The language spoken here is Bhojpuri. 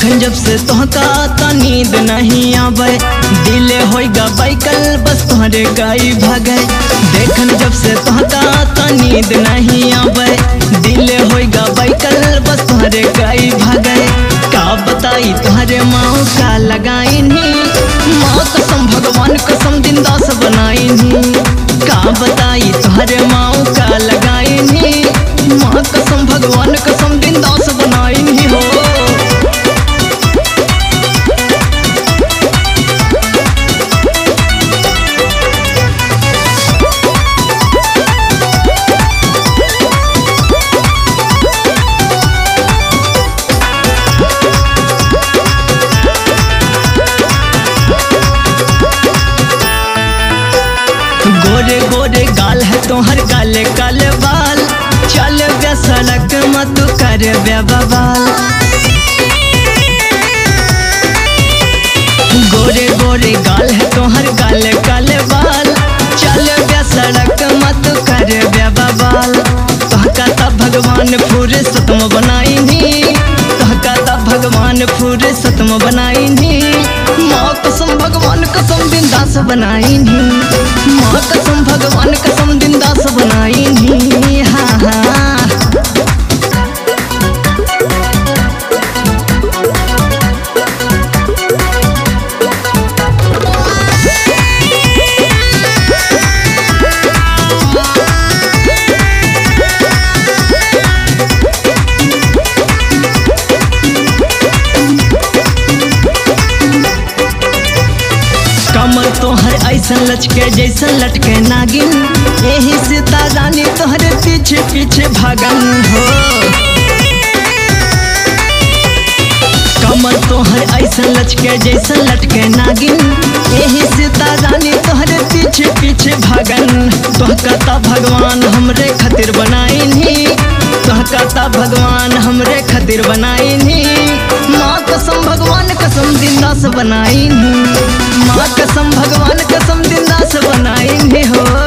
देखन जब से तोहका तो नींद नहीं आवे, दिले होइगा बैकल बस तोहरे गाई भागे। देखन जब से तोहका तो नींद नहीं आवे, दिले होइगा बैकल बस तोहरे गाई भागे। का बताई तोहरे माँ का लगाई नी, माँ कसम भगवान कसम दिंदास बनाई नी। का बताई तोहरे माँ का लगाई नी, माँ कसम भगवान कसम दिंदास बनाई नी हो। गोरे गोरे गाल है तोहर काले काले बाल, चल बे सड़क मत कर बे बवाल। गोरे गोरे गाल है तोहर काले काले बाल, चल बे सड़क मत कर बे बवाल। तोहका तब भगवान फुर्सत में बनाई नी, तोहका तब भगवान फुर्सत में बनाई नी। माँ कसम भगवान कसम दिंदास बनाई नी, माँ कसम भगवान कसम दिंदास बनाई नी। हाँ हाँ कमर तोहर ऐसन लचके जैसन लटके नागिन, यही सीता रानी तोहरे पीछे पीछे भागन हो। कमर तोहर ऐसन लचके जैसन लटके नागिन, यही सीता रानी तोहरे पीछे पीछे भागन। तोहका ता भगवान हमरे खातिर बनाई नी, तोहका ता भगवान हमरे खातिर बनाई नी। माँ कसम भगवान कसम दिंदास बनाई नी, माँ कसम भगवान कसम दिंदास बनाई नी हो।